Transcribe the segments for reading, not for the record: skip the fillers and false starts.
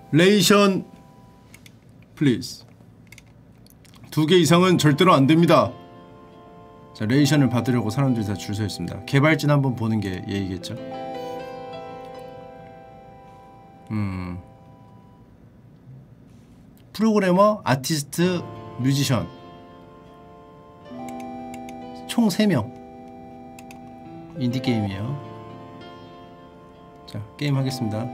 레이션 플리즈. 2개 이상은 절대로 안됩니다. 자, 레이션을 받으려고 사람들이 다 줄 서 있습니다. 개발진 한번 보는 게 예의겠죠? 프로그래머, 아티스트, 뮤지션 총 3명. 인디게임이에요. 자, 게임 하겠습니다.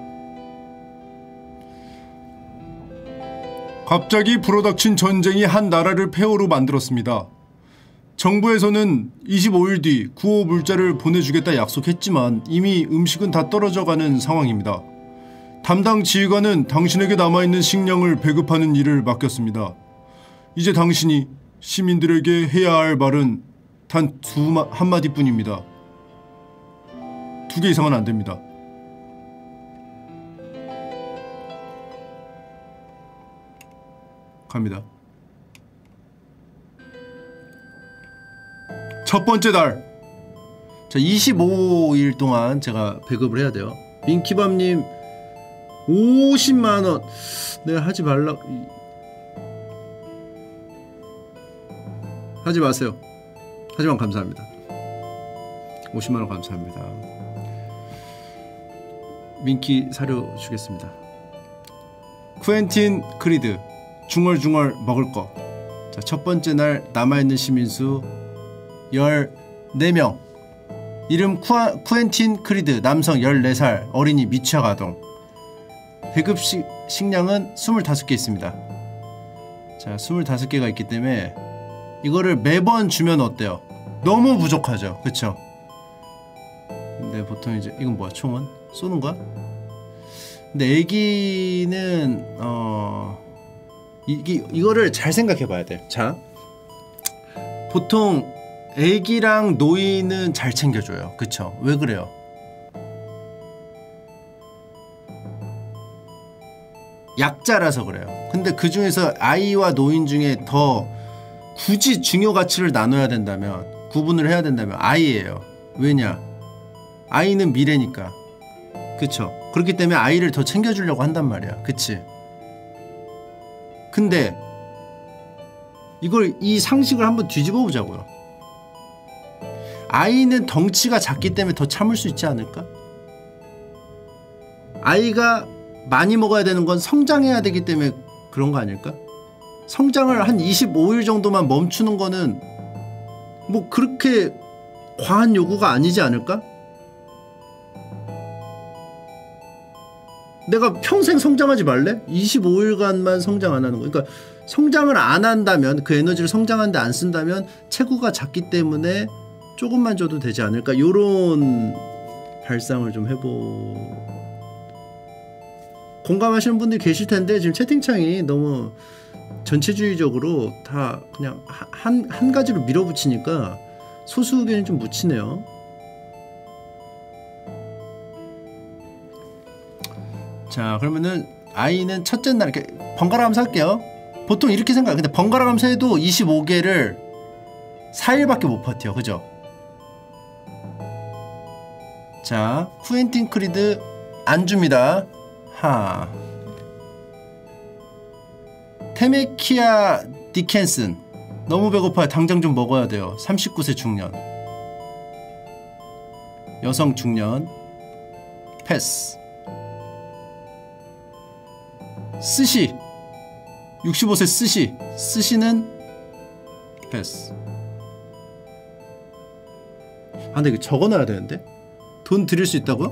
갑자기 불어닥친 전쟁이 한 나라를 폐허로 만들었습니다. 정부에서는 25일 뒤 구호 물자를 보내주겠다 약속했지만 이미 음식은 다 떨어져가는 상황입니다. 담당 지휘관은 당신에게 남아있는 식량을 배급하는 일을 맡겼습니다. 이제 당신이 시민들에게 해야 할 말은 단 한마디뿐입니다. 2개 이상은 안됩니다. 갑니다. 첫 번째 날. 자, 25일 동안 제가 배급을 해야 돼요. 민키밥님 50만원. 내가 하지 말라. 하지 마세요. 하지만 감사합니다. 50만원 감사합니다. 민키 사료 주겠습니다. 쿠엔틴 크리드 중얼중얼 먹을 거. 자, 첫 번째 날 남아있는 시민수 14명. 이름 쿠엔틴 크리드, 남성 14살, 어린이 미취학 아동. 배급 식량은 25개 있습니다. 자, 25개가 있기 때문에 이거를 매번 주면 어때요? 너무 부족하죠, 그쵸? 근데 보통 이제 이건 뭐야? 총은? 쏘는 거야? 근데 애기는 이거를 잘 생각해 봐야 돼. 자, 보통 애기랑 노인은 잘 챙겨줘요. 그쵸? 왜 그래요? 약자라서 그래요. 근데 그 중에서 아이와 노인 중에 더 굳이 중요 가치를 나눠야 된다면, 구분을 해야 된다면 아이예요. 왜냐? 아이는 미래니까. 그쵸? 그렇기 때문에 아이를 더 챙겨주려고 한단 말이야. 그치? 근데 이 상식을 한번 뒤집어 보자고요. 아이는 덩치가 작기 때문에 더 참을 수 있지 않을까? 아이가 많이 먹어야 되는 건 성장해야 되기 때문에 그런 거 아닐까? 성장을 한 25일 정도만 멈추는 거는 뭐 그렇게 과한 요구가 아니지 않을까? 내가 평생 성장하지 말래? 25일간만 성장 안 하는 거. 그러니까 성장을 안 한다면, 그 에너지를 성장하는데 안 쓴다면 체구가 작기 때문에 조금만 줘도 되지 않을까? 요런 발상을 좀 공감하시는 분들이 계실 텐데 지금 채팅창이 너무 전체주의적으로 다 그냥 한 가지로 밀어붙이니까 소수 의견이 좀 묻히네요. 자, 그러면은 아이는 첫째 날 이렇게 번갈아 가면서 할게요. 보통 이렇게 생각해요. 근데 번갈아 가면서 해도 25개를 4일밖에 못 버텨. 그죠? 자, 쿠엔틴 크리드 안 줍니다. 하. 테메키아 디켄슨 너무 배고파요. 당장 좀 먹어야 돼요. 39세 중년. 여성 중년. 패스. 스시 65세 스시. 스시는 패스. 아, 근데 이거 적어놔야 되는데? 돈 드릴 수 있다고요?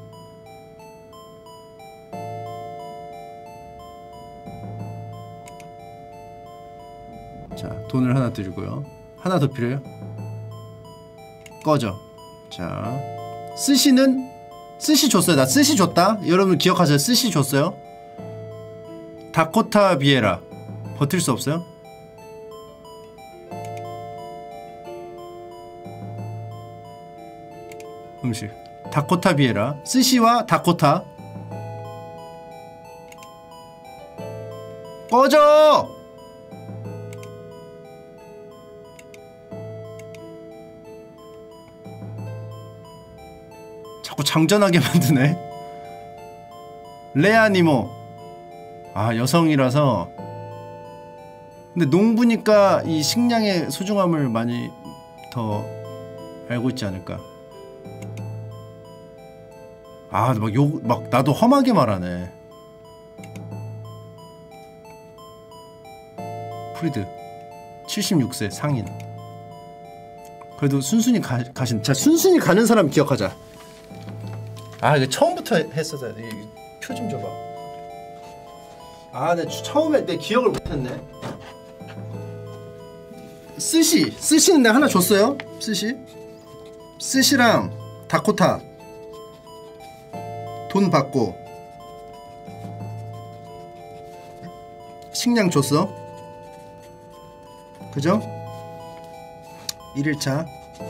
자, 돈을 하나 드리고요. 하나 더 필요해요? 꺼져. 자, 스시는 스시 줬어요. 나 스시 줬다. 여러분 기억하세요. 스시 줬어요. 다코타 비에라 버틸 수 없어요? 음식 다코타 비에라. 스시와 다코타. 꺼져! 자꾸 장전하게 만드네. 레아니모 아, 여성이라서. 근데 농부니까 이 식량의 소중함을 많이 더 알고 있지 않을까. 아, 막 나도 험하게 말하네. 프리드 76세 상인. 그래도 순순히 가신. 자, 순순히 가는 사람 기억하자. 아, 이거 처음부터 했었어야 돼. 표 좀 줘봐. 아, 내 처음에 내 기억을 못했네. 스시는 내가 하나 줬어요. 스시랑 다코타 돈 받고 식량 줬어. 그죠? 1일차.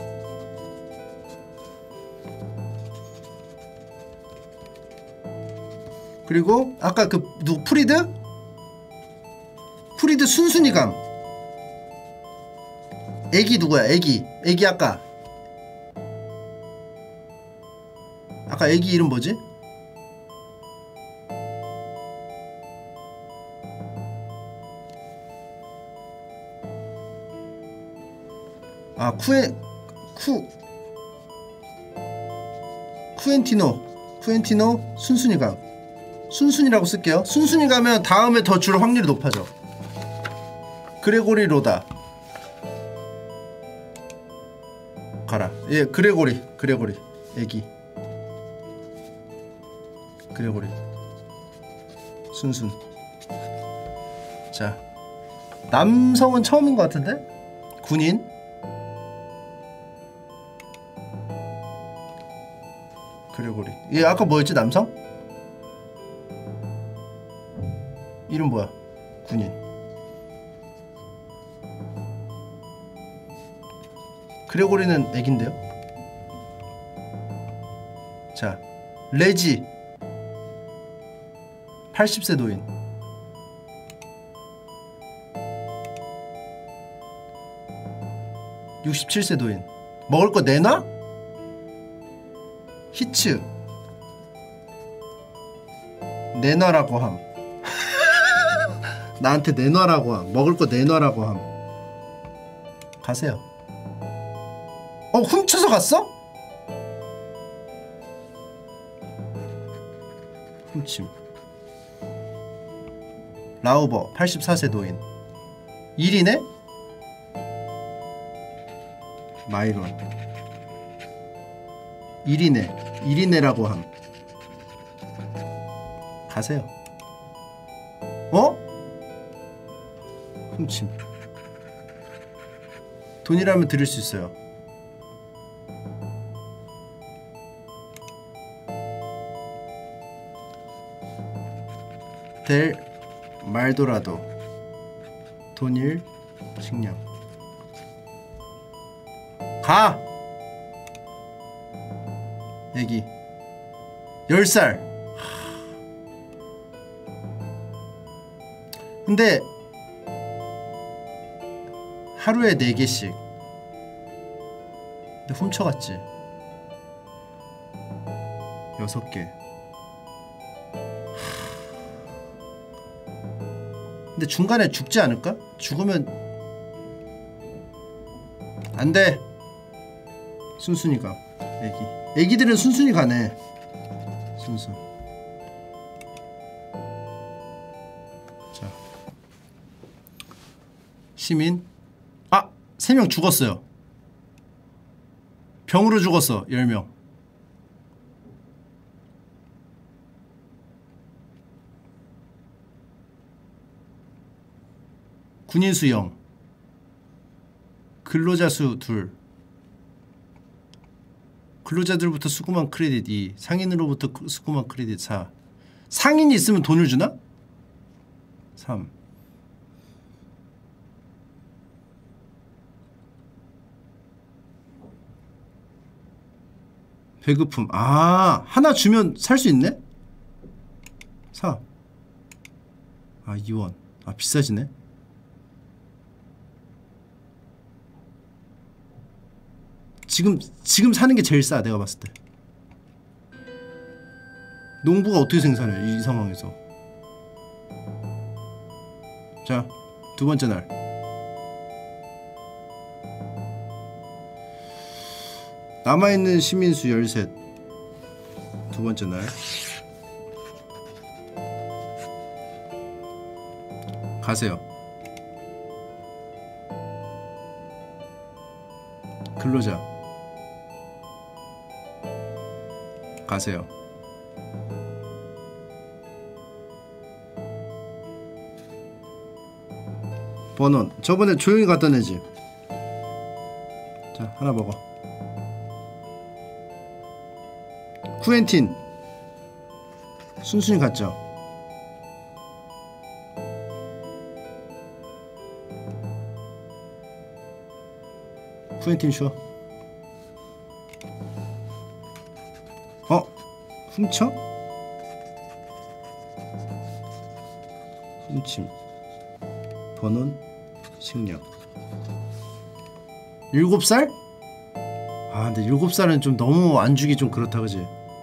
그리고 아까 그 프리드 순순히 감. 애기 누구야? 애기 아까 애기 이름 뭐지? 아, 쿠엔티노 순순히 감. 순순이라고 쓸게요. 순순히 가면 다음에 더 줄 확률이 높아져. 그레고리 로다 가라. 예, 그레고리 애기 그레고리 순순. 자, 남성은 처음인 것 같은데? 군인 그레고리. 얘 아까 뭐였지? 남성? 이름 뭐야? 군인 그레고리는 애긴데요? 자, 레지 80세 노인. (67세) 노인. 먹을 거 내놔? 히츠 내놔라고 함. 나한테 내놔라고 함. 먹을 거 내놔라고 함. 가세요. 훔쳐서 갔어? 훔침. 라우버 84세 노인. 1이네? 마이론 1이네라고 함. 가세요. 훔침. 돈이라면 드릴 수 있어요. 델 말도라도 돈일 식량. 가! 애기 10살. 근데 하루에 4개씩. 근데 훔쳐갔지. 6개. 근데 중간에 죽지 않을까? 죽으면 안돼. 순순히 가. 애기들은 순순히 가네. 순순. 자, 시민. 아! 3명 죽었어요. 병으로 죽었어. 10명. 군인 수영. 근로자 수 2. 근로자들부터 수금한 크레딧 2. 상인으로부터 수금한 크레딧 4. 상인이 있으면 돈을 주나? 3. 배급품. 아, 하나 주면 살 수 있네? 4. 아, 2원. 아, 비싸지네. 지금 사는 게 제일 싸. 내가 봤을 때. 농부가 어떻게 생산해 이 상황에서. 자, 두 번째 날. 남아있는 시민수 13. 두 번째 날. 가세요. 근로자. 가세요. 번원. 저번에 조용히 갖다 내지. 자, 하나 먹어. 쿠엔틴. 순순히 갔죠. 쿠엔틴 쉬어. 훔쳐? 훔침. 번원. 식량. 7살? 아, 근데 7살은 좀 너무 안 주기 좀 그렇다, 그지?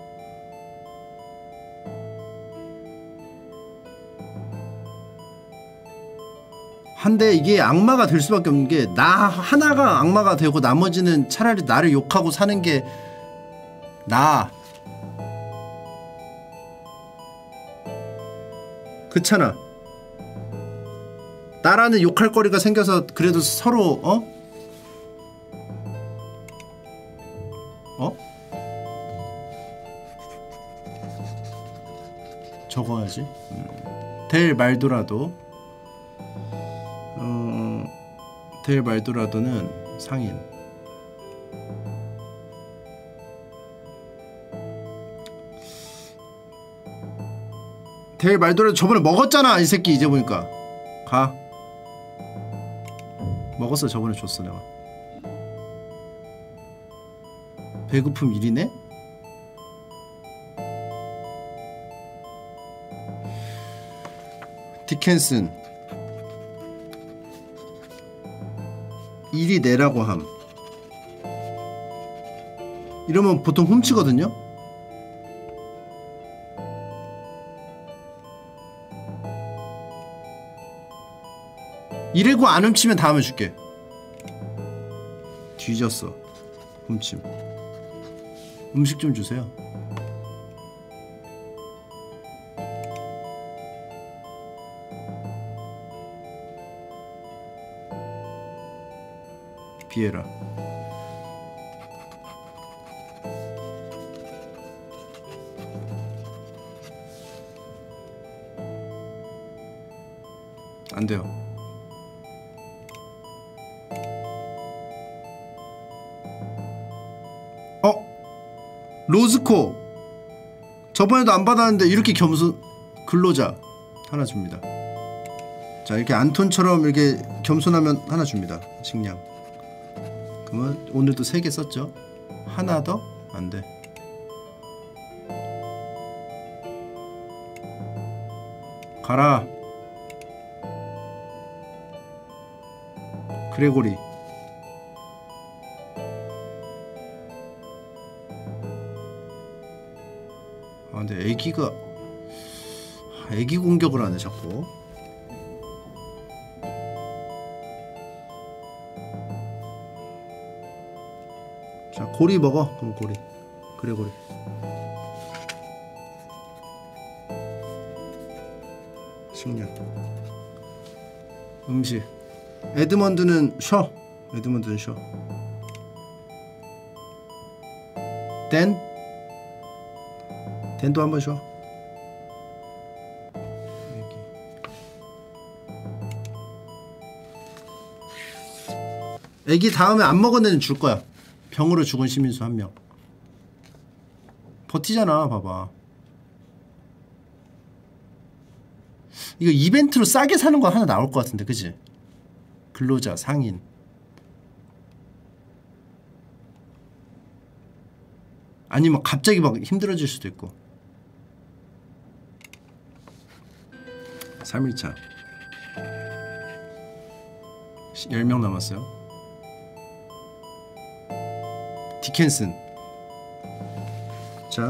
한데 이게 악마가 될 수밖에 없는 게, 나 하나가 악마가 되고 나머지는 차라리 나를 욕하고 사는 게 나아. 그렇잖아. 나라는 욕할 거리가 생겨서 그래도 서로 적어야지. 델 말도라도. 델 말도라도는 상인. 델 말도라도 저번에 먹었잖아, 이 새끼. 이제 보니까. 가. 먹었어. 저번에 줬어 내가. 배고픔 1이네? 디켄슨. 1이 내라고 함. 이러면 보통 훔치거든요? 이래고 안 훔치면 다음에 줄게. 뒤졌어. 훔침. 음식 좀 주세요. 비에라. 안 돼요. 로즈코. 저번에도 안 받았는데 이렇게 겸손. 근로자 하나 줍니다. 자, 이렇게 안톤처럼 이렇게 겸손하면 하나 줍니다. 식량. 그러면 오늘도 3개 썼죠? 하나 더? 안 돼. 가라. 그레고리. 아, 근데 애기가 애기 공격을 하네 자꾸. 자, 고리 먹어. 그럼 고리. 그레고리. 식량. 음식. 에드먼드는 쉬어. 에드먼드는 쉬어. 댄? 댄도 한번 쉬어. 애기 다음에 안 먹은 애는 줄 거야. 병으로 죽은 시민수 1명. 버티잖아, 봐봐. 이거 이벤트로 싸게 사는 거 하나 나올 것 같은데, 그치? 근로자, 상인. 아니면 갑자기 막 힘들어질 수도 있고. 3일차 10명 남았어요. 디켄슨. 자,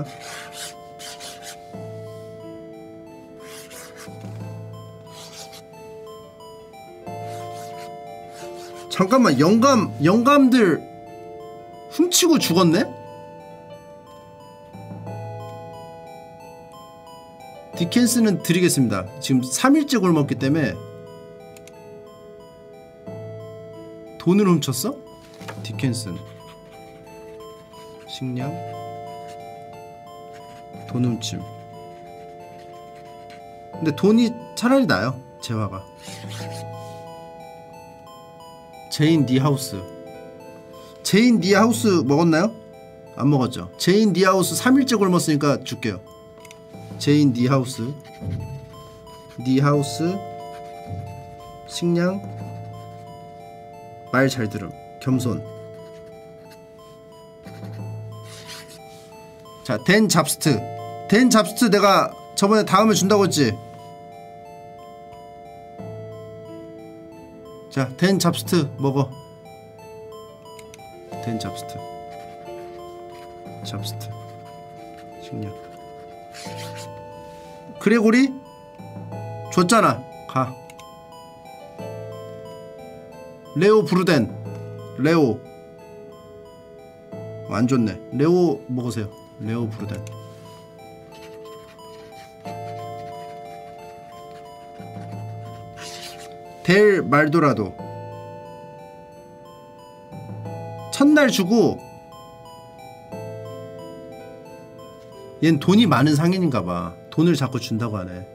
잠깐만, 영감들 훔치고 죽었네? 디켄스는 드리겠습니다. 지금 3일째 굶었기 때문에. 돈을 훔쳤어? 디켄슨 식량 돈 훔침. 근데 돈이 차라리 나요, 재화가. 제인 니 하우스. 제인 니 하우스 먹었나요? 안 먹었죠. 제인 니 하우스 3일째 굶었으니까 줄게요. 제인 니 하우스. 니 하우스 식량 말 잘 들음 겸손. 자, 댄 잡스트. 댄 잡스트 내가 저번에 다음에 준다고 했지? 자, 댄 잡스트 먹어. 댄 잡스트. 잡스트 식량. 그레고리 줬잖아. 가. 레오 브루덴. 레오 안 줬네. 레오 먹으세요. 레오 브루덴. 델 말도라도 첫날 주고. 얜 돈이 많은 상인인가봐. 돈을 자꾸 준다고 하네.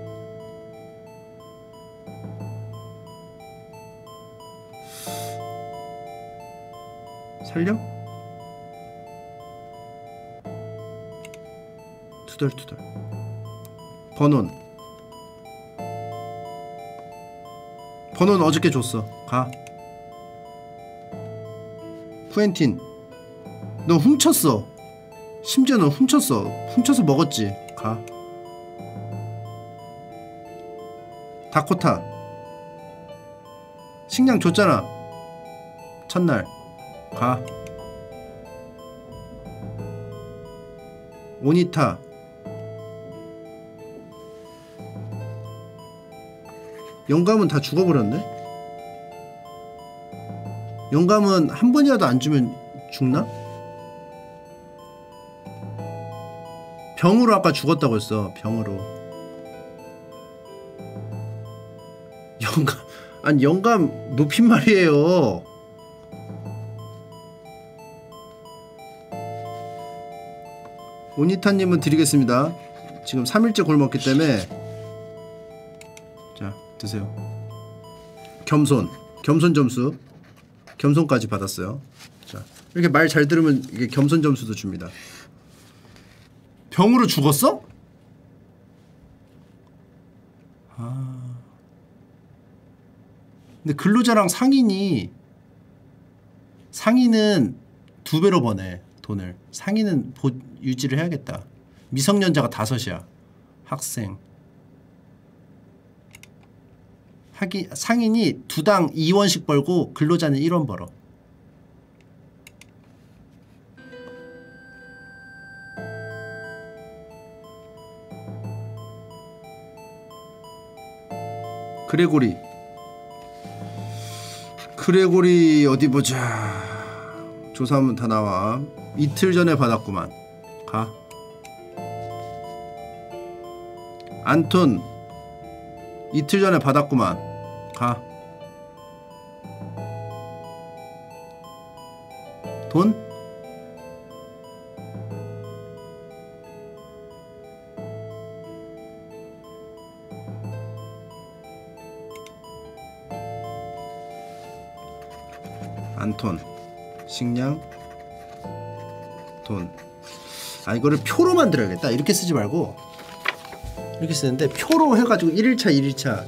살려? 투덜투덜. 번온. 번온 어저께 줬어. 가. 쿠엔틴 너 훔쳤어. 심지어 너 훔쳤어. 훔쳐서 먹었지. 가. 다코타 식량 줬잖아. 첫날. 가. 오니타 영감은 다 죽어버렸네? 영감은 한 번이라도 안 주면 죽나? 병으로 아까 죽었다고 했어. 병으로. 영감, 아니 영감 높임말이에요. 오니타님은 드리겠습니다. 지금 3일째 굶었기 때문에. 자, 드세요. 겸손. 겸손 점수. 겸손까지 받았어요. 자, 이렇게 말 잘 들으면 이게 겸손 점수도 줍니다. 병으로 죽었어? 아. 근데 근로자랑 상인은 2배로 버네. 돈을. 상인은 유지를 해야겠다. 미성년자가 5이야. 학생. 상인이 2당 2원씩 벌고 근로자는 1원 벌어. 그레고리 어디 보자. 조사하면 다 나와. 이틀 전에 받았구만. 가. 안톤 이틀 전에 받았구만. 가. 돈? 안톤 식량 돈. 아, 이거를 표로 만들어야겠다. 이렇게 쓰지 말고 이렇게 쓰는데 표로 해가지고 1일차 1일차.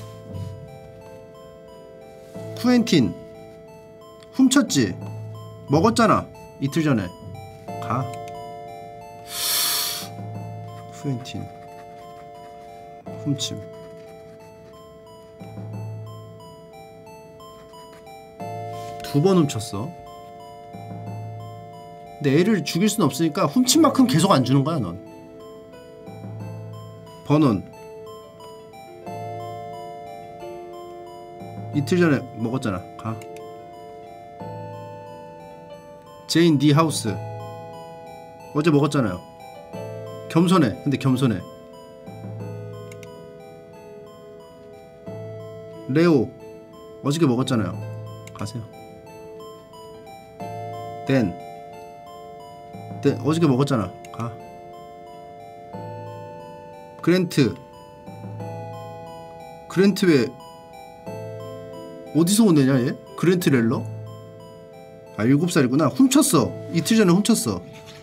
쿠엔틴 훔쳤지? 먹었잖아. 이틀 전에. 가. 쿠엔틴 훔침. 두 번 훔쳤어. 근데 애를 죽일 순 없으니까 훔친 만큼 계속 안 주는 거야, 넌. 번원 이틀 전에 먹었잖아. 가. 제인 디 하우스. 어제 먹었잖아요. 겸손해. 근데 겸손해. 레오. 어저께 먹었잖아요. 가세요. 댄. 어저께 먹었잖아. 가. 그랜트. 그랜트 왜 어디서 온 애냐 얘? 그랜트 렐러? 아 7살이구나. 훔쳤어. 이틀 전에 훔쳤어.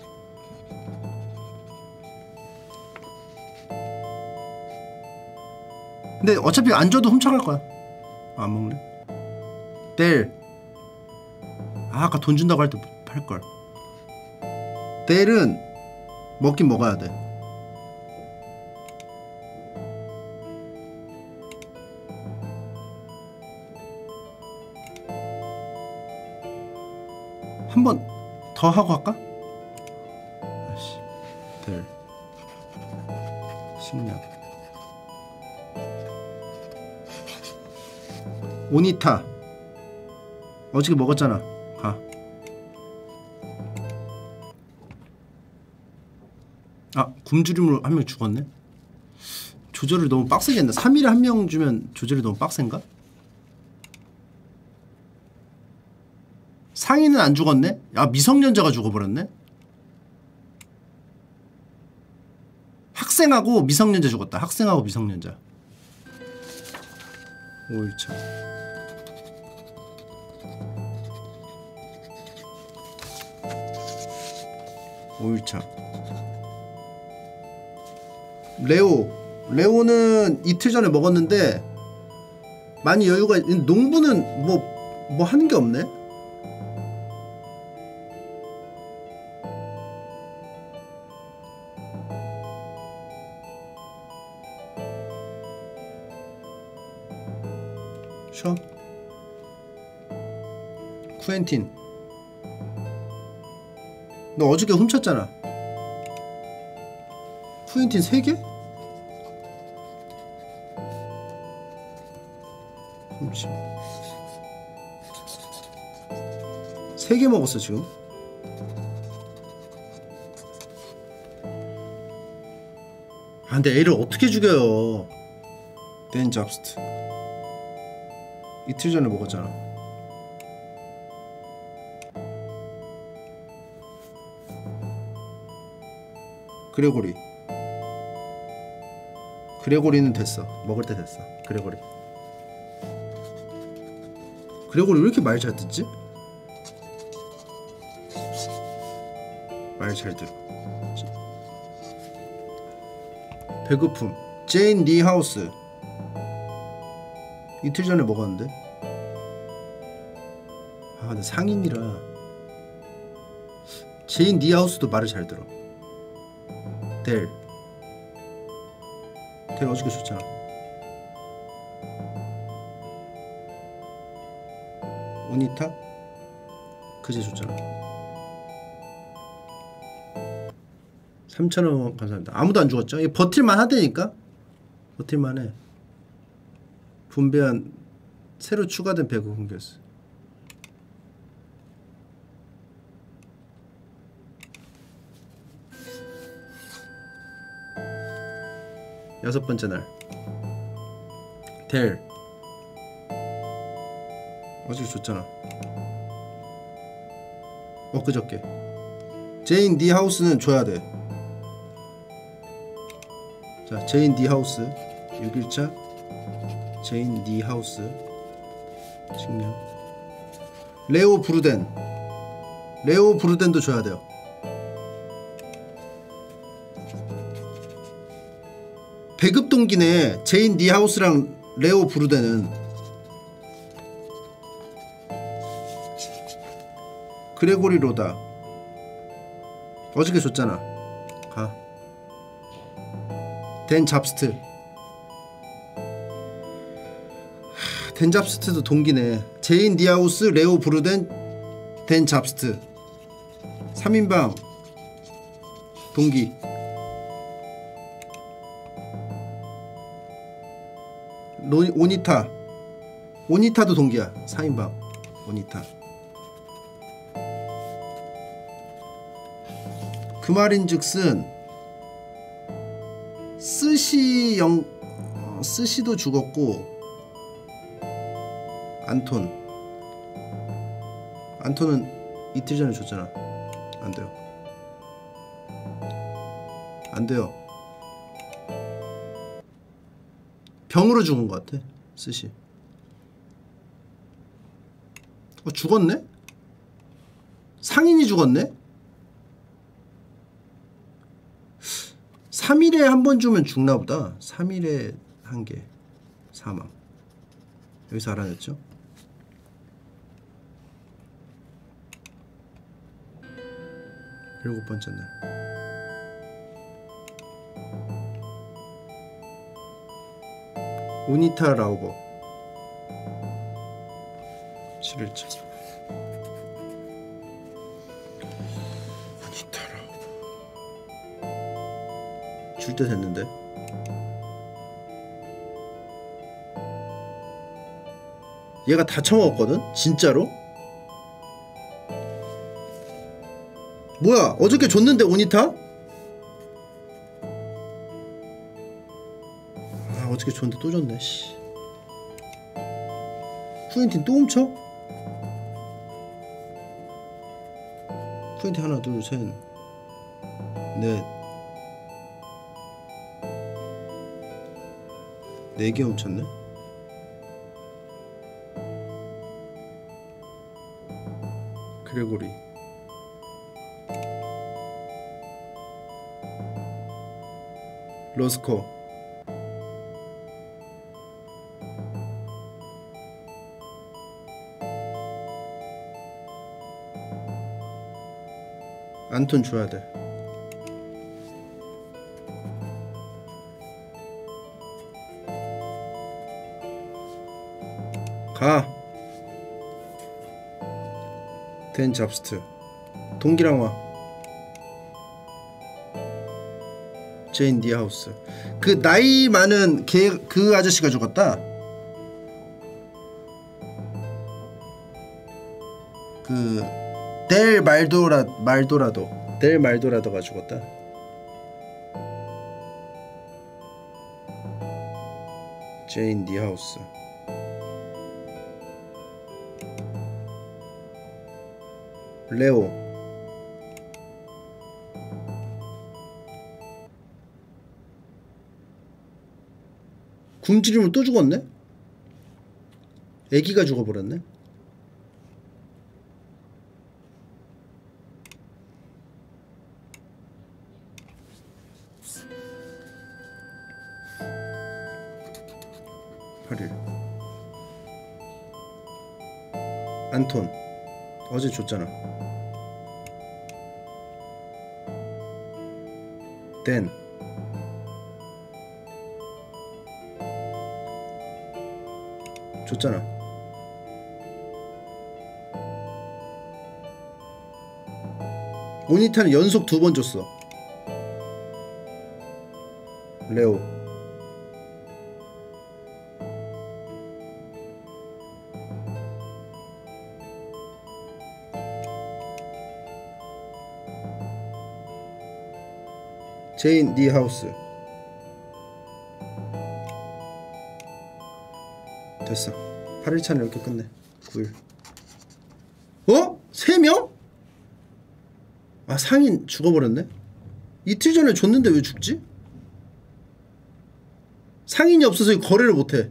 근데 어차피 안 줘도 훔쳐갈 거야. 안 먹네. 델. 아, 아까 돈 준다고 할 때 팔걸. 델은 먹긴 먹어야 돼. 한 번 더 하고 할까? 아씨. 델. 식량. 오니타. 어저께 먹었잖아. 가. 아, 굶주림으로 한 명 죽었네. 조절을 너무 빡세게 했나? 3일에 한 명 주면 조절이 너무 빡센가? 상인은 안 죽었네? 아, 미성년자가 죽어버렸네? 학생하고 미성년자 죽었다. 학생하고 미성년자. 5일차. 레오는 이틀 전에 먹었는데 많이 여유가. 농부는 뭐 하는 게 없네. 쉬어. 쿠엔틴. 너 어저께 훔쳤잖아. 쿠엔틴 3개? 훔치. 3개 먹었어 지금. 아 근데 애를 어떻게 죽여요. 댄 잡스트. 이틀 전에 먹었잖아. 그레고리는 됐어. 먹을 때 됐어. 그레고리 왜 이렇게 말 잘 듣지? 말 잘 들어. 배고픔. 제인 리 하우스. 이틀 전에 먹었는데. 아 근데 상인이라. 제인 리 하우스도 말을 잘 들어. 델 어저께 줬잖아. 오니타 그제 줬잖아. 3,000원 감사합니다. 아무도 안 죽었죠? 이게 버틸만 하다니까? 버틸만해. 분배한 새로 추가된 배급 공개수. 여섯 번째 날. 델 어저께 줬잖아. 엊그저께. 제인 디 하우스는 줘야 돼. 자, 제인 디 하우스 6일차. 제인 디 하우스 식량. 레오 브루덴도 줘야 돼요. 배급 동기네. 제인 디 하우스랑 레오 브루덴은. 그레고리 로다 어저께 줬잖아. 가. 댄 잡스트. 댄 잡스트도 동기네. 제인 디 하우스, 레오 브루덴, 댄 잡스트 3인방 동기. 오니타도 동기야. 4인방 오니타. 그 말인즉슨 스시도 죽었고 안톤은 이틀 전에 줬잖아. 안 돼요. 병으로 죽은 것 같아. 스시. 죽었네? 상인이 죽었네? 3일에 한 번 주면 죽나보다. 3일에 한 개 사망. 여기서 알아냈죠? 일곱 번째 날. 오니타 라우버 7일차. 오니타 라우버 줄 때 됐는데. 얘가 다 처먹었거든? 진짜로? 뭐야, 어저께 줬는데 오니타? 어저께 줬는데 또 줬네. 씨. 쿠엔틴 또 훔쳐? 쿠엔틴 하나 둘 셋 넷 4개 훔쳤네? 그레고리 로스코 안톤 줘야 돼. 가. 댄 잡스트 동기랑 와. 제인 니하우스. 그 나이 많은 그 아저씨가 죽었다. 그 델 말도라도가 죽었다. 제인 니하우스. 레오. 굶주리면 또 죽었네? 애기가 죽어버렸네? 안톤 어제 줬잖아. 댄 줬잖아. 오니타는 연속 2번 줬어. 레오. 제인 니하우스. 됐어. 8일차는 이렇게 끝내. 9일. 어? 3명? 아, 상인 죽어버렸네? 이틀 전에 줬는데 왜 죽지? 상인이 없어서 거래를 못해.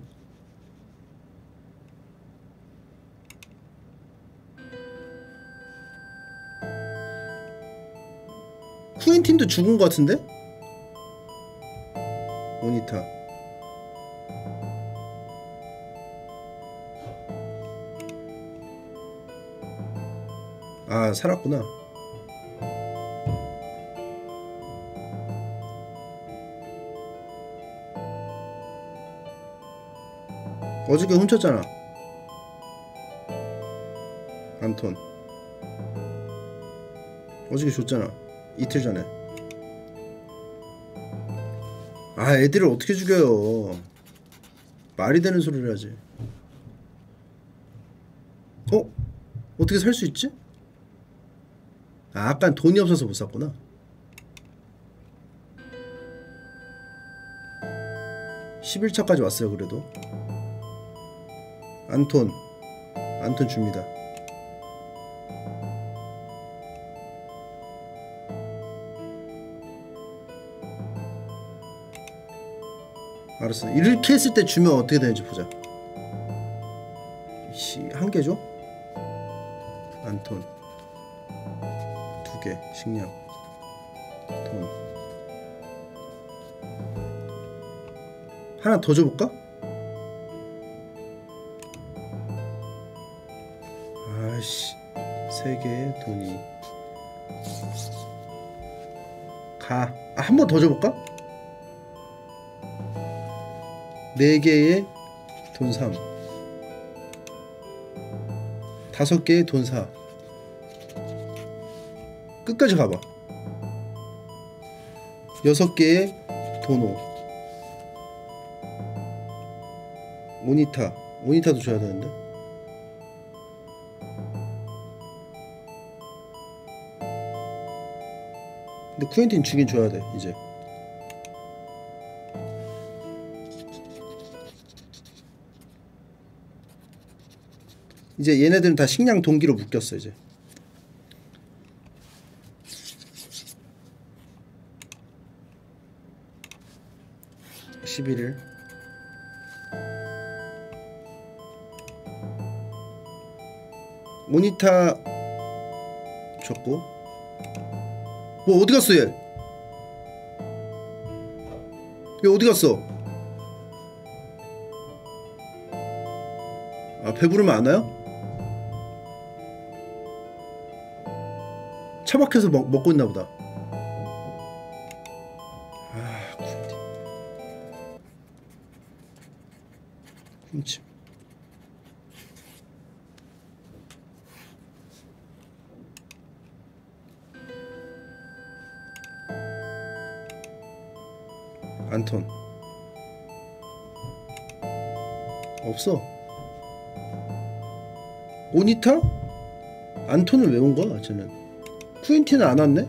쿠엔틴도 죽은 것 같은데? 오니타. 아, 살았구나. 어저께 훔쳤잖아. 안톤 어저께 줬잖아. 이틀 전에. 아, 애들을 어떻게 죽여요. 말이 되는 소리를 하지. 어떻게 살 수 있지? 아, 아깐 돈이 없어서 못 샀구나. 11차까지 왔어요. 그래도 안톤 줍니다. 알았어. 이렇게 했을 때 주면 어떻게 되는지 보자. 한 개죠? 안톤 2개 식량 돈 하나 더 줘볼까? 아이씨 3개의 돈이 한 번 더 줘볼까? 4개의 돈 3 5개의 돈 4 끝까지 가봐. 6개의 돈 5 오니타도 줘야 되는데. 근데 쿠엔틴 주긴 줘야 돼. 이제 얘네들은 다 식량 동기로 묶였어. 이제 11일 모니타 줬고. 뭐 어디 갔어 얘? 얘 어디 갔어? 배부르면 안 와요? 차박해서 먹고 있나 보다. 훔침. 안톤 없어. 오니타? 안톤을 왜 온 거야 쟤는? 쿠엔틴은 안 왔네?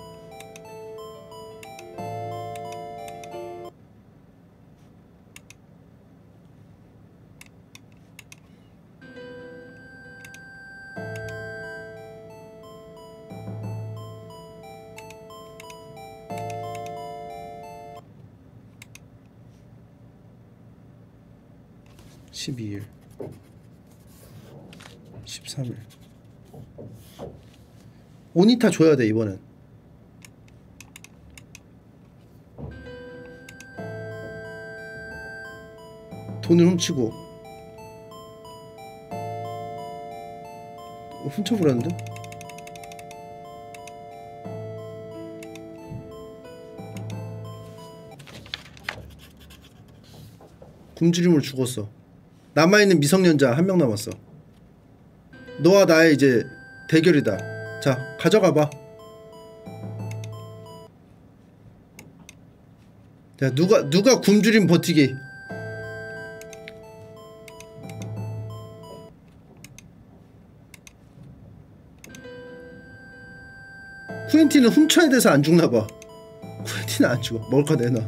(12일) 13일 오니타 줘야 돼 이번엔. 돈을 훔치고 훔쳐버렸는데? 굶주림을 죽었어. 남아있는 미성년자 1명 남았어. 너와 나의 이제 대결이다. 자, 가져가봐. 자, 누가 굶주림 버티기. 쿠엔틴은 훔쳐야 돼서 안 죽나봐. 쿠엔틴은 안 죽어. 먹을 거 내놔.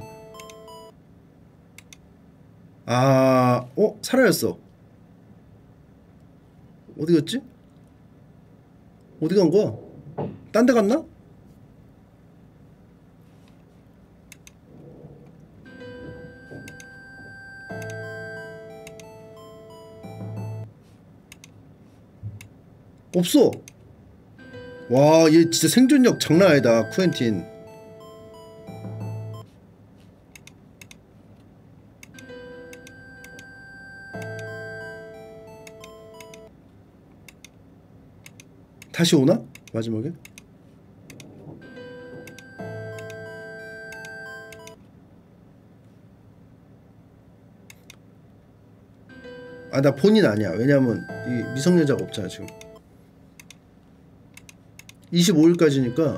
사라졌어. 어디 갔지? 어디 간 거야? 딴 데 갔나? 없어. 와, 얘 진짜 생존력 장난 아니다, 쿠엔틴. 다시 오나? 마지막에? 나 본인 아니야. 왜냐면 이 미성년자가 없잖아 지금. 25일까지니까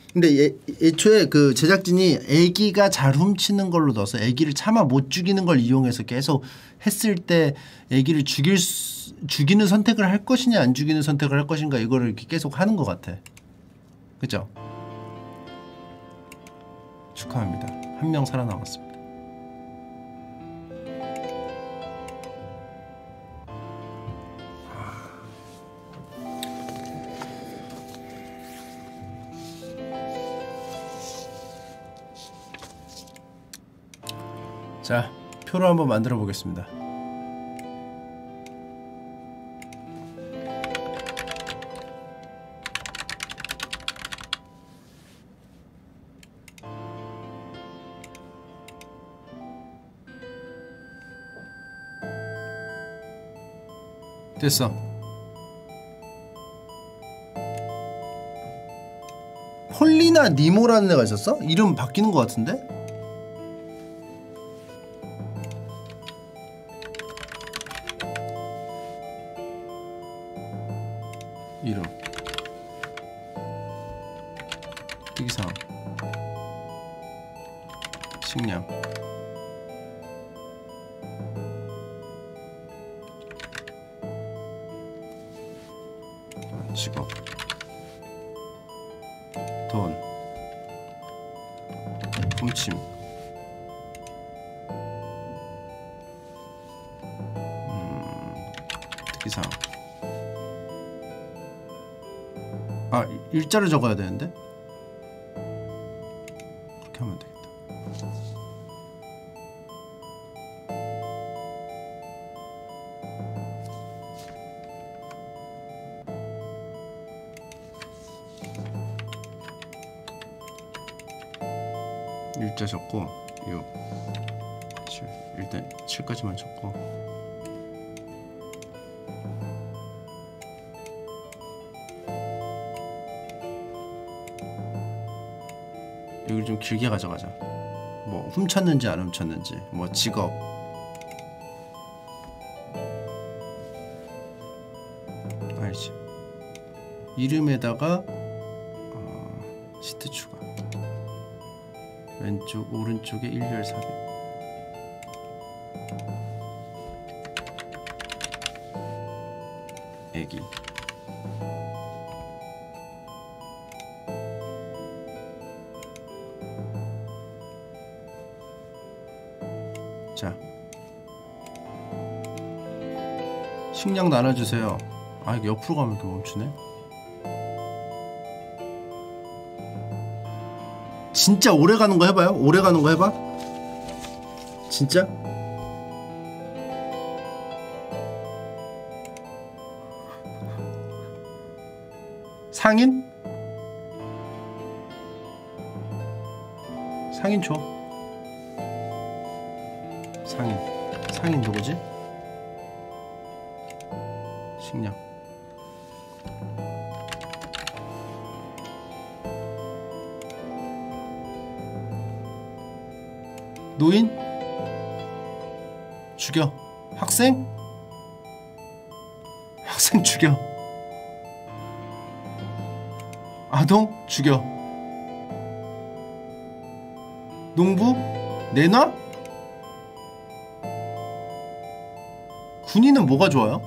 근데 애초에 그 제작진이 애기가 잘 훔치는 걸로 넣어서 애기를 차마 못 죽이는 걸 이용해서 계속 했을 때 애기를 죽이는 선택을 할 것이냐 안 죽이는 선택을 할 것인가 이거를 이렇게 계속 하는 것 같아. 그죠? 축하합니다. 한 명 살아남았습니다. 자, 표로 한번 만들어 보겠습니다. 됐어. 폴리나 니모라는 애가 있었어? 이름 바뀌는 것 같은데? 이름 특이사항 식량 직업 돈 훔침 특이사항 아, 일자를 적어야 되는데? 그렇게 하면 되겠다. 일자 적고 6 7 일단 7까지만 적고 여기를 좀 길게 가져가자. 뭐 훔쳤는지 안 훔쳤는지 뭐 직업 알지. 이름에다가 시트 추가 왼쪽 오른쪽에 1열 400 애기 자 식량 나눠주세요. 아 이게 옆으로 가면 이렇게 멈추네. 진짜 오래 가는 거 해봐요. 오래 가는 거 해봐. 진짜? 상인? 상인 줘. 상인 누구지? 식량 노인? 죽여. 학생? 학생 죽여. 아동? 죽여. 농부? 내놔? 군인은 뭐가 좋아요?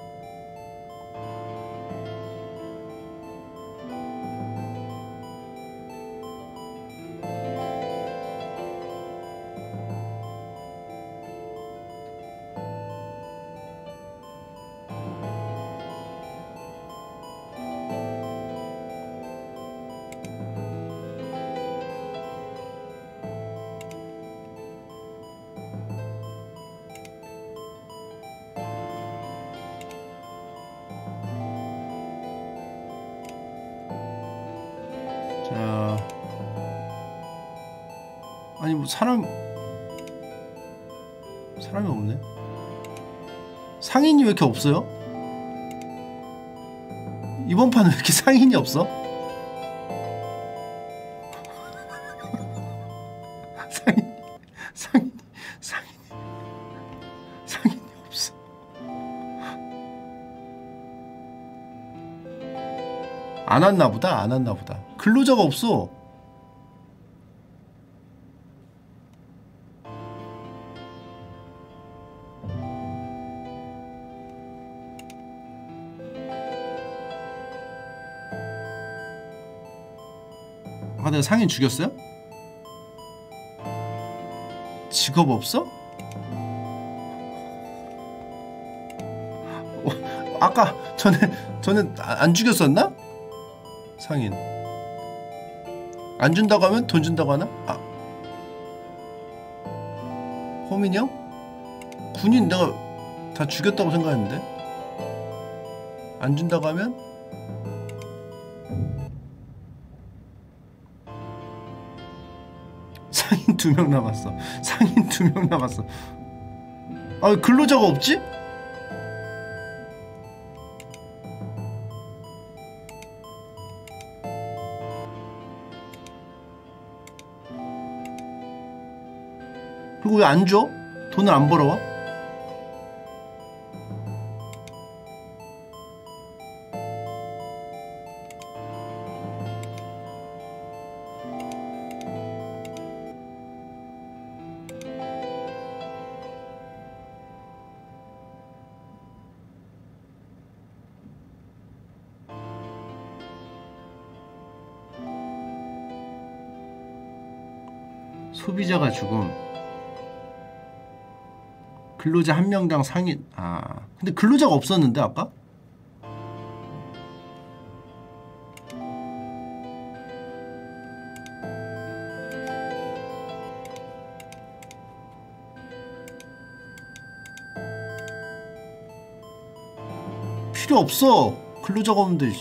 아니 뭐 사람이 없네. 상인이 왜 이렇게 없어요? 이번 판은 왜 이렇게 상인이 없어? 상인이 없어. 안 왔나 보다. 근로자가 없어. 아, 내가 상인 죽였어요? 직업 없어? 아까 전에 안 죽였었나? 상인 안 준다고 하면 돈 준다고 하나? 아, 호민이 형? 군인 내가 다 죽였다고 생각했는데 안 준다고 하면? 상인 2명 남았어. 상인 2명 남았어. 아, 왜 근로자가 없지? 그리고 왜 안 줘? 돈을 안 벌어와? 소비자가 죽음. 근로자 1명당 상인. 아, 근데 근로자가 없었는데 아까? 필요 없어. 근로자가 없는데.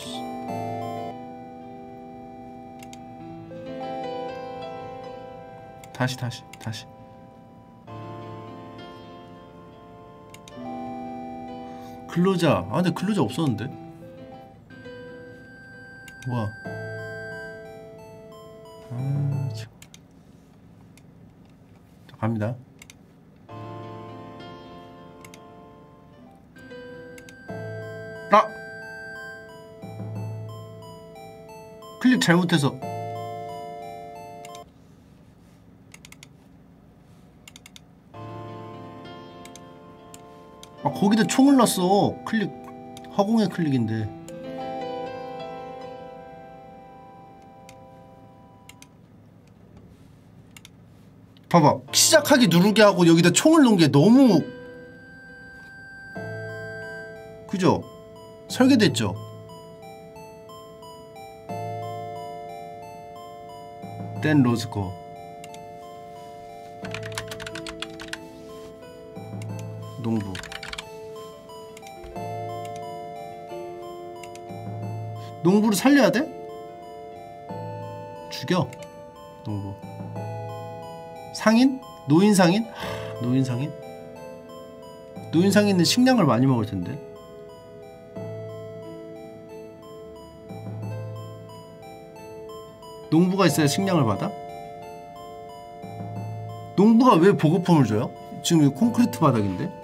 다시. 근로자. 아, 근데 근로자 없었는데. 뭐야. 아, 참. 자, 갑니다. 아! 클릭 잘못해서. 아, 거기다 총을 놨어. 클릭 허공의 클릭인데. 봐봐, 시작하기 누르게 하고 여기다 총을 놓은 게 너무, 그죠? 설계됐죠? 댄 로즈코. 농부. 농부를 살려야 돼? 죽여. 농부. 상인? 노인 상인? 하, 노인 상인? 노인 상인은 식량을 많이 먹을 텐데. 농부가 있어야 식량을 받아? 농부가 왜 보급품을 줘요? 지금 이거 콘크리트 바닥인데?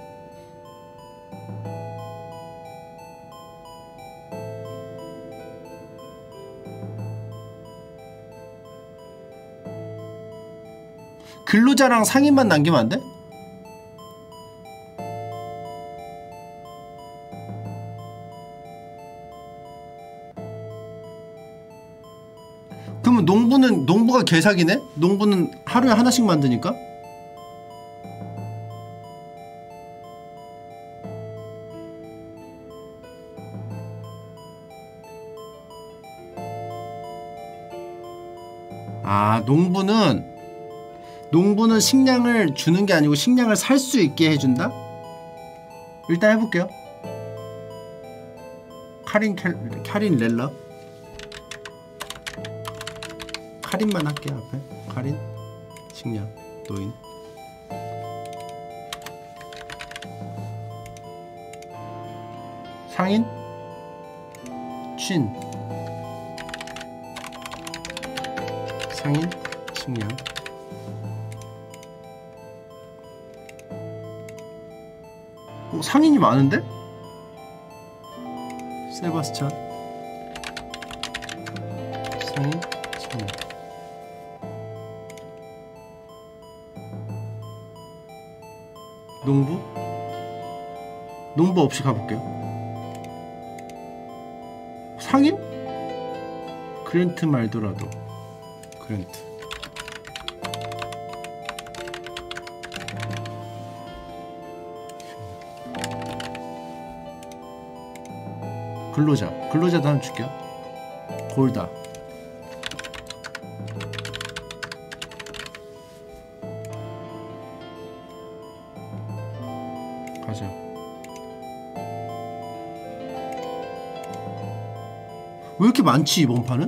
근로자랑 상인만 남기면 안 돼? 그러면 농부가 개사기네? 농부는 하루에 하나씩 만드니까? 아, 농부는 식량을 주는 게 아니고 식량을 살 수 있게 해준다? 일단 해볼게요. 카린 렐라? 카린만 할게요. 앞에 카린 식량 노인. 상인 чин 상인 식량. 상인이 많은데? 상인, 상인. 농부? 농부 없이 가볼게요. 상인? 그랜트 말도라도. 그랜트. 근로자도 한 줄게요. 골다. 가자. 왜 이렇게 많지 이번 판은?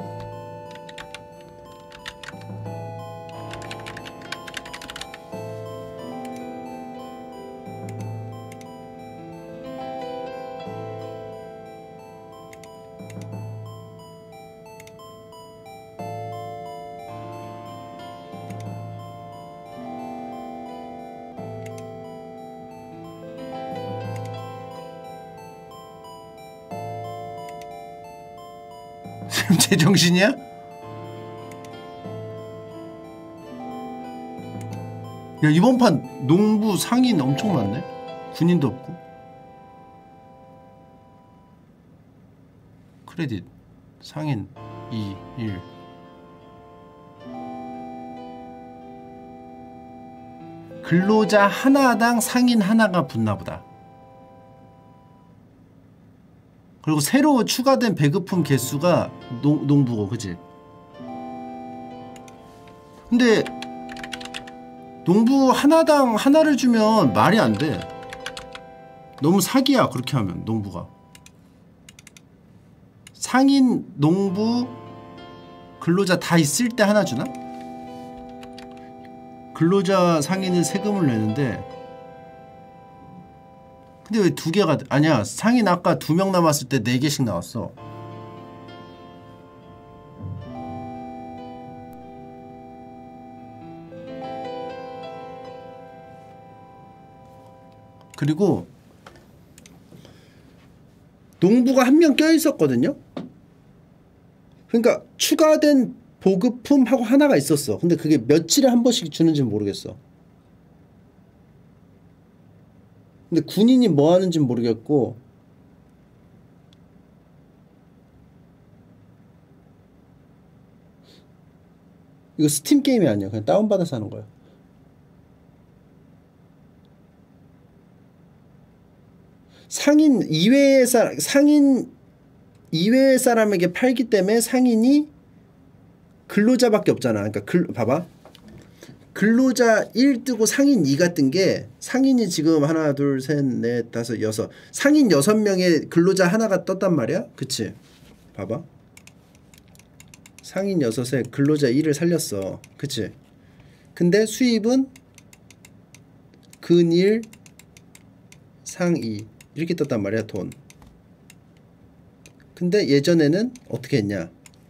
제정신이야? 야 이번 판 농부 상인 엄청 많네? 군인도 없고. 크레딧 상인 2, 1. 근로자 하나당 상인 하나가 붙나보다. 그리고 새로 추가된 배급품 개수가 농부고, 그치? 근데 농부 하나당 하나를 주면 말이 안 돼. 너무 사기야 그렇게 하면. 농부가 상인, 농부, 근로자 다 있을 때 하나 주나? 근로자 상인은 세금을 내는데, 근데 왜 두 개가 아니야. 상인 아까 2명 남았을 때 4개씩 나왔어. 그리고 농부가 1명 껴있었거든요. 그러니까 추가된 보급품하고 하나가 있었어. 근데 그게 며칠에 한 번씩 주는지 모르겠어. 근데 군인이 뭐 하는지 모르겠고, 이거 스팀 게임이 아니야. 그냥 다운받아서 하는 거야. 상인 이외의 사람에게 팔기 때문에 상인이 근로자밖에 없잖아. 그러니까 봐봐. 근로자 1 뜨고 상인 2가 뜬 게, 상인이 지금 하나 둘 셋 넷 다섯 여섯, 상인 6명에 근로자 하나가 떴단 말이야. 그치? 봐봐. 상인 6에 근로자 1을 살렸어. 그치? 근데 수입은 근 1, 상 2 이렇게 떴단 말이야. 돈. 근데 예전에는 어떻게 했냐?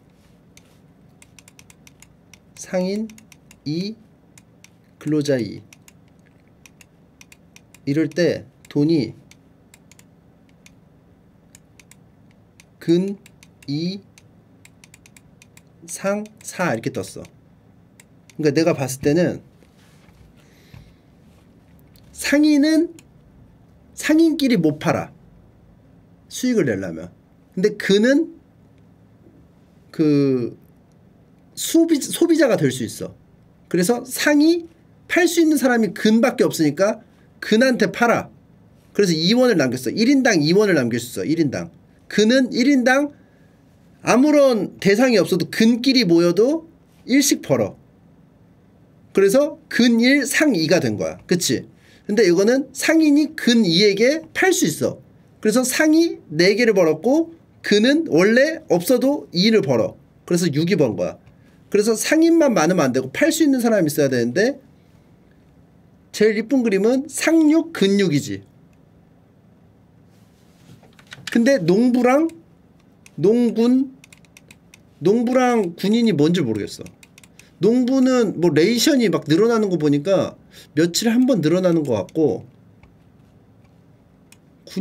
상인 2, 근로자 2. 이럴 때 돈이 근 2, 상 4 이렇게 떴어. 그러니까 내가 봤을 때는 상인은 상인끼리 못 팔아. 수익을 내려면. 근데 근은 그 소비자가 될 수 있어. 그래서 상이 팔 수 있는 사람이 근밖에 없으니까 근한테 팔아. 그래서 2원을 남겼어. 1인당 2원을 남길 수 있어. 1인당. 근은 1인당 아무런 대상이 없어도 근끼리 모여도 1씩 벌어. 그래서 근 1, 상 2가 된 거야. 그치? 근데 이거는 상인이 근 2에게 팔 수 있어. 그래서 상이 4개를 벌었고, 근은 원래 없어도 2를 벌어. 그래서 6이 번 거야. 그래서 상인만 많으면 안 되고 팔 수 있는 사람이 있어야 되는데, 제일 이쁜 그림은 상육, 근육이지. 근데 농부랑 군인이 뭔지 모르겠어. 농부는 뭐 레이션이 막 늘어나는 거 보니까 며칠에 한 번 늘어나는 것 같고,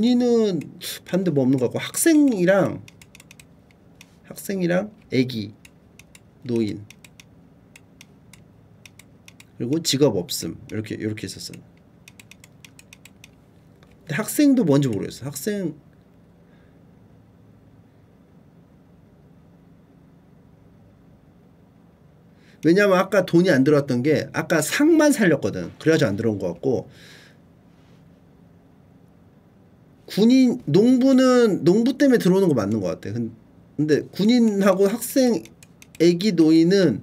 군인은 반대 뭐 없는 것 같고, 학생이랑 애기 노인 그리고 직업 없음 이렇게 있었어요. 근데 학생도 뭔지 모르겠어. 학생 왜냐면 아까 돈이 안 들어왔던 게 아까 상만 살렸거든. 그래가지고 안 들어온 것 같고 군인 농부는 농부 때문에 들어오는 거 맞는 것 같아. 근데 군인하고 학생 애기 노인은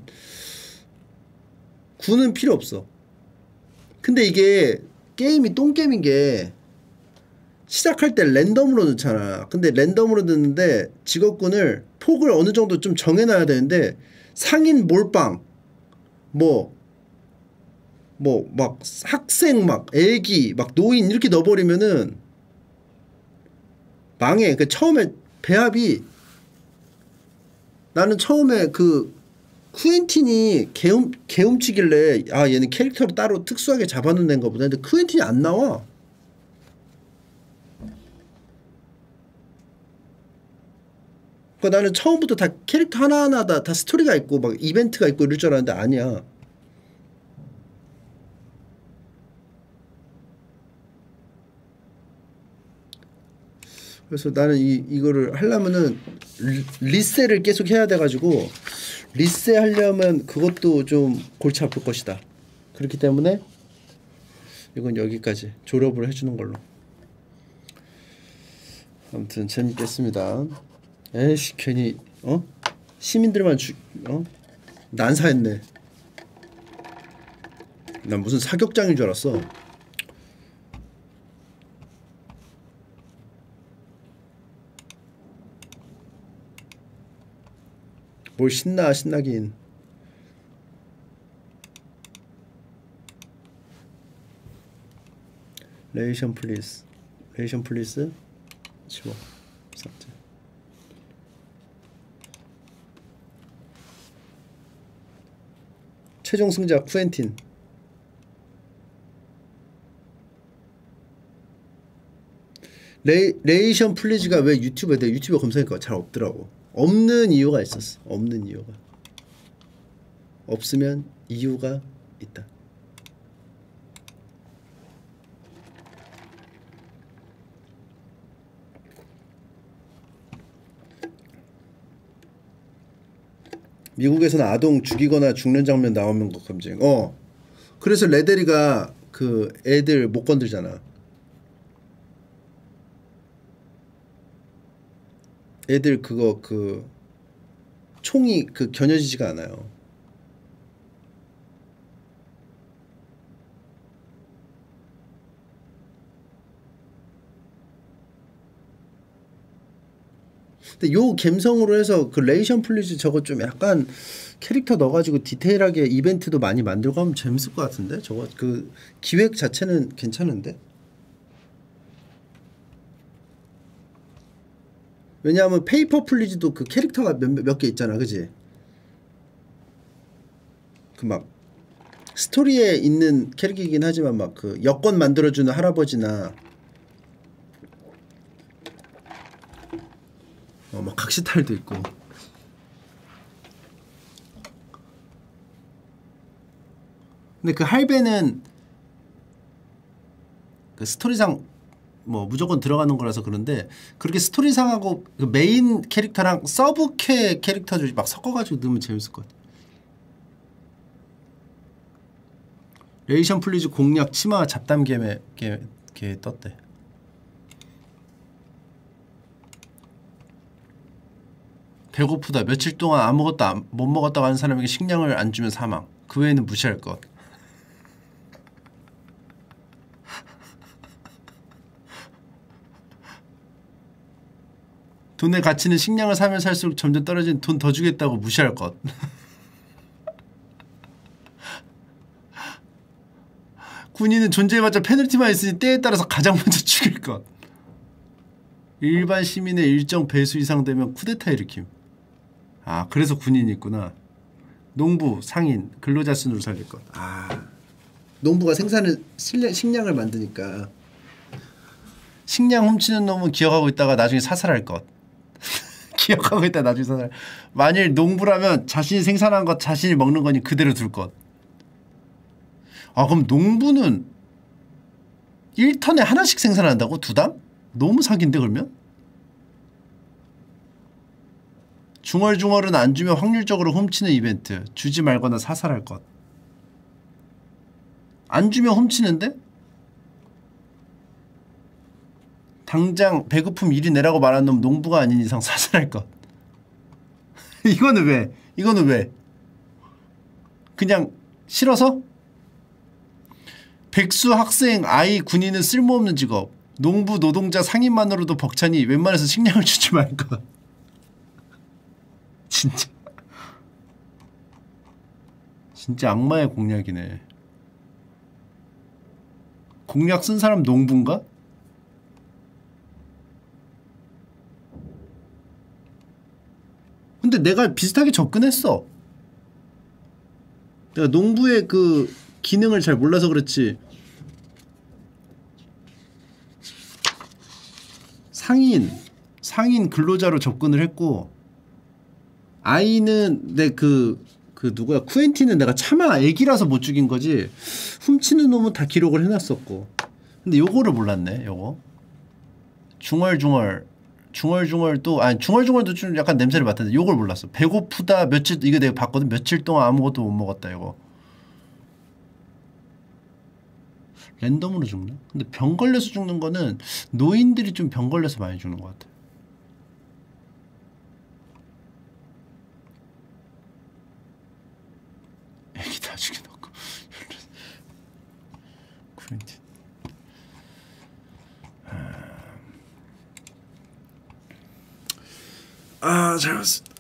군은 필요 없어. 근데 이게 게임이 똥게임인 게 시작할 때 랜덤으로 넣잖아. 근데 랜덤으로 넣는데 직업군을 폭을 어느 정도 좀 정해놔야 되는데 상인 몰빵 막 학생 막 애기 막 노인 이렇게 넣어버리면은 망해. 그 처음에 배합이 나는 처음에 그 쿠엔틴이 개훔치길래 아 얘는 캐릭터를 따로 특수하게 잡아놓은 애인가 보다. 근데 쿠엔틴이 안 나와. 그러니까 나는 처음부터 다 캐릭터 하나하나 다 스토리가 있고 막 이벤트가 있고 이럴 줄 알았는데 아니야. 그래서 나는 이거를 하려면은 리셋을 계속 해야 돼가지고 리셋 하려면 그것도 좀 골치 아플 것이다. 그렇기 때문에 이건 여기까지 졸업을 해주는 걸로. 아무튼 재밌겠습니다. 에이씨 괜히 시민들만 난사했네. 난 무슨 사격장인 줄 알았어. 뭘 신나긴. 레이션 플리즈 지워. 삭제. 최종 승자 쿠엔틴. 레이션 플리즈가 왜 유튜브에 내 유튜브 검색하니까 잘 없더라고. 없는 이유가 있었어. 없는 이유가. 없으면 이유가 있다. 미국에서는 아동 죽이거나 죽는 장면 나오면 거 검증. 그래서 레데리가 그 애들 못 건들잖아. 애들 그거 그 총이 그 겨녀지지가 않아요. 근데 요 감성으로 해서 그 레이션 플리즈 저거 좀 약간 캐릭터 넣어가지고 디테일하게 이벤트도 많이 만들고 하면 재밌을 것 같은데? 저거 그 기획 자체는 괜찮은데? 왜냐하면 페이퍼 플리즈도 그 캐릭터가 몇 개 있잖아, 그지? 그 막 스토리에 있는 캐릭이긴 하지만 막 그 여권 만들어주는 할아버지나 막 각시탈도 있고. 근데 그 할배는 그 스토리상 뭐 무조건 들어가는 거라서 그런데 그렇게 스토리상하고 그 메인 캐릭터랑 서브 캐릭터들 막 섞어가지고 넣으면 재밌을 것 같아. 레이션 플리즈 공략 치마 잡담 게임에 떴대. 배고프다. 며칠 동안 아무것도 못 먹었다고 하는 사람에게 식량을 안 주면 사망. 그 외에는 무시할 것. 돈의 가치는 식량을 사면 살수록 점점 떨어지는 돈 더 주겠다고 무시할 것. 군인은 존재해봤자 페널티만 있으니 때에 따라서 가장 먼저 죽일 것. 일반 시민의 일정 배수 이상 되면 쿠데타 일으킴. 아 그래서 군인이 있구나. 농부, 상인, 근로자 순으로 살릴 것. 아 농부가 식량을 만드니까 식량 훔치는 놈은 기억하고 있다가 나중에 사살할 것. 기억하고 있다. 나중에 사살. 만일 농부라면 자신이 생산한 것 자신이 먹는 거니 그대로 둘 것. 아 그럼 농부는 1턴에 하나씩 생산한다고? 2당? 너무 사기인데 그러면? 중얼중얼은 안 주면 확률적으로 훔치는 이벤트. 주지 말거나 사살할 것. 안 주면 훔치는데? 당장 배고픔 이리 내라고 말한 놈 농부가 아닌 이상 사살할 것. 이거는 왜? 이거는 왜? 그냥 싫어서? 백수, 학생, 아이, 군인은 쓸모없는 직업. 농부, 노동자, 상인만으로도 벅차니 웬만해서 식량을 주지 말 것. 진짜 진짜 악마의 공약이네. 공약 쓴 사람 농부인가? 근데 내가 비슷하게 접근했어. 내가 농부의 그 기능을 잘 몰라서 그렇지. 상인 근로자로 접근을 했고, 아이는 내 그 누구야 쿠엔틴은 내가 차마 애기라서 못 죽인 거지. 훔치는 놈은 다 기록을 해놨었고. 근데 요거를 몰랐네. 요거 중얼중얼도 아니 중얼중얼도 좀 약간 냄새를 맡았는데 요걸 몰랐어. 배고프다 며칠 이거 내가 봤거든. 며칠 동안 아무것도 못 먹었다 이거. 랜덤으로 죽나? 근데 병 걸려서 죽는 거는 노인들이 좀 병 걸려서 많이 죽는 것 같아. 애기 다 죽여놓고 쿠엔틴. 잘 봤어.